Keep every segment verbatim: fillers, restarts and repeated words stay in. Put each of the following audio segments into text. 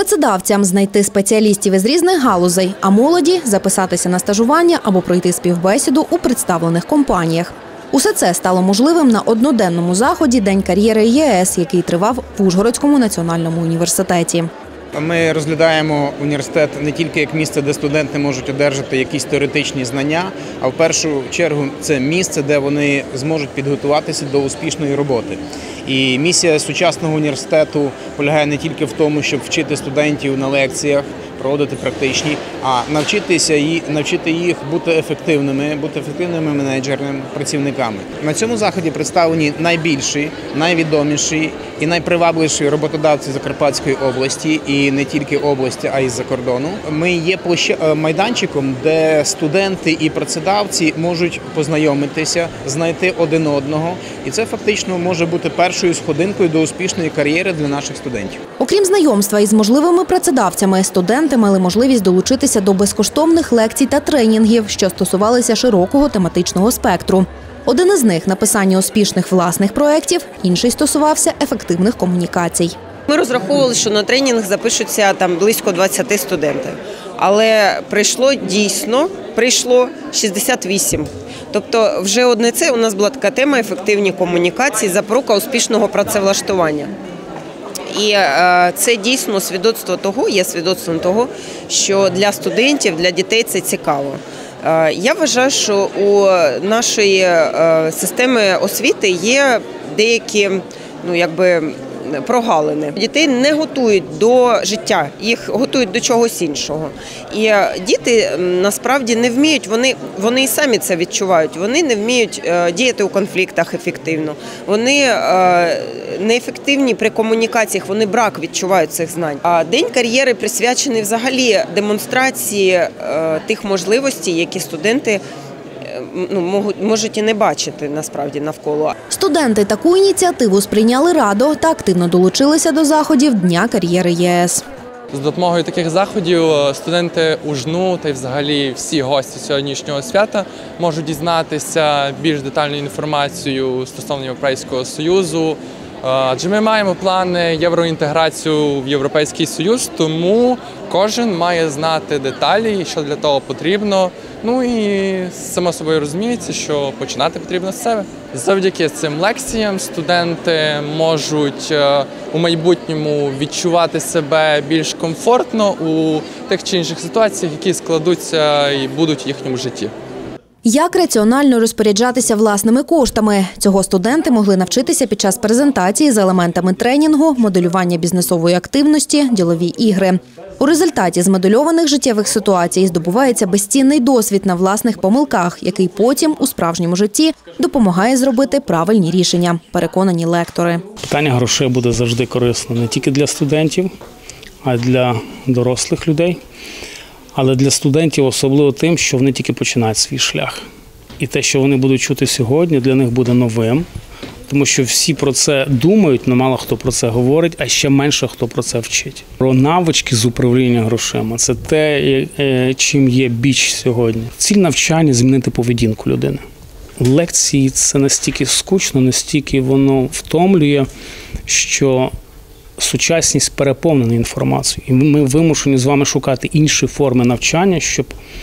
Працедавцям знайти спеціалістів із різних галузей, а молоді – записатися на стажування або пройти співбесіду у представлених компаніях. Усе це стало можливим на одноденному заході «День кар'єри ЄС», який тривав в Ужгородському національному університеті. Ми розглядаємо університет не тільки як місце, де студенти можуть одержати якісь теоретичні знання, а в першу чергу це місце, де вони зможуть підготуватися до успішної роботи. І місія сучасного університету полягає не тільки в тому, щоб вчити студентів на лекціях, проводити практичні, а навчитися і навчити їх бути ефективними, бути ефективними менеджерними працівниками. На цьому заході представлені найбільші, найвідоміші і найпривабливіші роботодавці Закарпатської області, і не тільки області, а й з-за кордону. Ми є майданчиком, де студенти і працедавці можуть познайомитися, знайти один одного, і це фактично може бути першою сходинкою до успішної кар'єри для наших студентів. Окрім знайомства із можливими працедавцями, студенти мали можливість долучитися до безкоштовних лекцій та тренінгів, що стосувалися широкого тематичного спектру. Один із них – написання успішних власних проєктів, інший стосувався ефективних комунікацій. Ми розраховували, що на тренінг запишуться там близько двадцяти студентів. Але прийшло дійсно, прийшло шістдесят вісім. Тобто вже одне це у нас була така тема «Ефективні комунікації, запорука успішного працевлаштування». І це дійсно свідоцтво того, є свідоцтвом того, що для студентів, для дітей це цікаво. Я вважаю, що у нашої системи освіти є деякі, ну, якби, прогалини. Дітей не готують до життя, їх готують до чогось іншого. І діти насправді не вміють, вони, вони і самі це відчувають, вони не вміють діяти у конфліктах ефективно, вони неефективні при комунікаціях, вони брак відчувають цих знань. А День кар'єри присвячений взагалі демонстрації тих можливостей, які студенти Ну, можуть і не бачити насправді навколо. Студенти таку ініціативу сприйняли радо та активно долучилися до заходів Дня кар'єри ЄС. За допомогою таких заходів студенти УЖНУ та й взагалі всі гості сьогоднішнього свята можуть дізнатися більш детальну інформацію стосовно Європейського Союзу. Адже ми маємо плани євроінтеграцію в Європейський Союз, тому кожен має знати деталі, що для того потрібно. Ну і само собою розуміється, що починати потрібно з себе. Завдяки цим лекціям студенти можуть у майбутньому відчувати себе більш комфортно у тих чи інших ситуаціях, які складуться і будуть в їхньому житті. Як раціонально розпоряджатися власними коштами? Цього студенти могли навчитися під час презентації з елементами тренінгу, моделювання бізнесової активності, ділові ігри. У результаті змодельованих життєвих ситуацій здобувається безцінний досвід на власних помилках, який потім у справжньому житті допомагає зробити правильні рішення, переконані лектори. Питання грошей буде завжди корисно не тільки для студентів, а й для дорослих людей. Але для студентів особливо тим, що вони тільки починають свій шлях. І те, що вони будуть чути сьогодні, для них буде новим, тому що всі про це думають, але мало хто про це говорить, а ще менше хто про це вчить. Про навички з управління грошима – це те, чим є біч сьогодні. Ціль навчання – змінити поведінку людини. Лекції – це настільки скучно, настільки воно втомлює, що сучасність переповнена інформацією. І ми вимушені з вами шукати інші форми навчання, щоб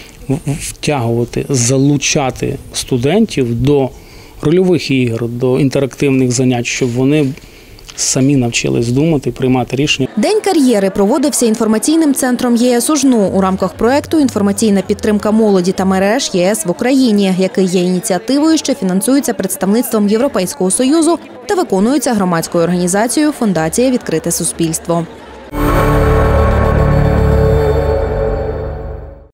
втягувати, залучати студентів до рольових ігор, до інтерактивних занять, щоб вони самі навчились думати, приймати рішення. День кар'єри проводився інформаційним центром ЄС УЖНУ у рамках проєкту «Інформаційна підтримка молоді та мереж ЄС в Україні», який є ініціативою, що фінансується представництвом Європейського Союзу та виконується громадською організацією «Фондація Відкрите суспільство».